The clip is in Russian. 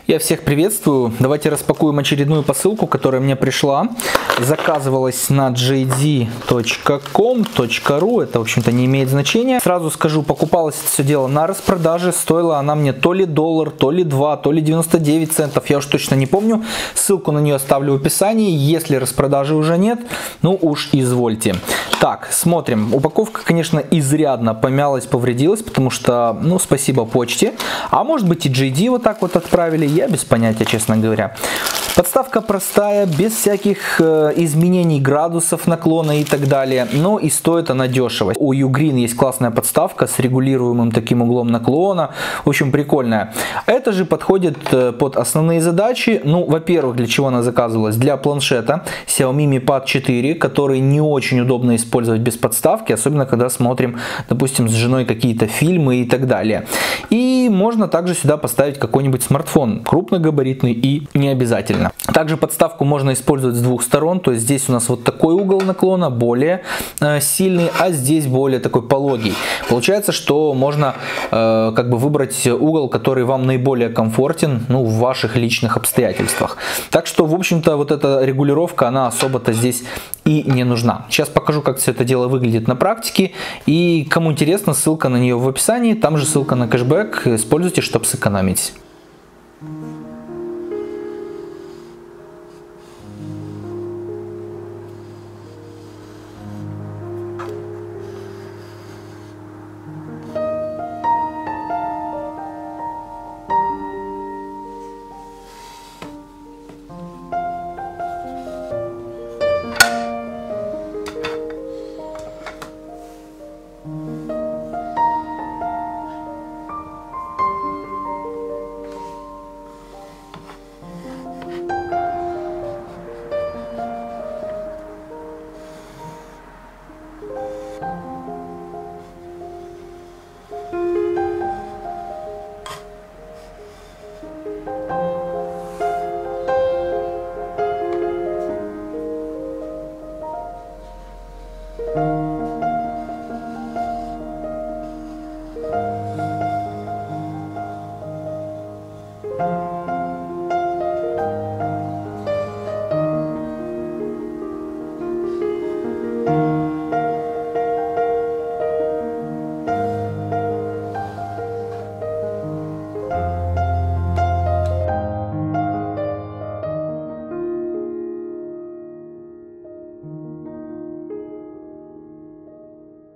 Я всех приветствую. Давайте распакуем очередную посылку, которая мне пришла. Заказывалась на jd.com.ru. Это, в общем-то, не имеет значения. Сразу скажу, покупалось это все дело на распродаже. Стоила она мне то ли $1, то ли 2, то ли 99 центов. Я уж точно не помню. Ссылку на нее оставлю в описании. Если распродажи уже нет, ну уж извольте. Так, смотрим. Упаковка, конечно, изрядно помялась, повредилась, потому что, ну, спасибо почте. А может быть и JD вот так вот отправили. Я без понятия, честно говоря. Подставка простая, без всяких изменений градусов наклона и так далее. Но и стоит она дешево. У Ugreen есть классная подставка с регулируемым таким углом наклона. В общем, прикольная. Это же подходит под основные задачи. Ну, во-первых, для чего она заказывалась? Для планшета Xiaomi Mi Pad 4, который не очень удобно использовать без подставки. Особенно, когда смотрим, допустим, с женой какие-то фильмы и так далее. И можно также сюда поставить какой-нибудь смартфон. Крупногабаритный и не обязательно. Также подставку можно использовать с двух сторон, то есть здесь у нас вот такой угол наклона более сильный, а здесь более такой пологий. Получается, что можно как бы выбрать угол, который вам наиболее комфортен, ну, в ваших личных обстоятельствах. Так что, в общем-то, вот эта регулировка, она особо-то здесь и не нужна. Сейчас покажу, как все это дело выглядит на практике, и кому интересно, ссылка на нее в описании, там же ссылка на кэшбэк, используйте, чтобы сэкономить.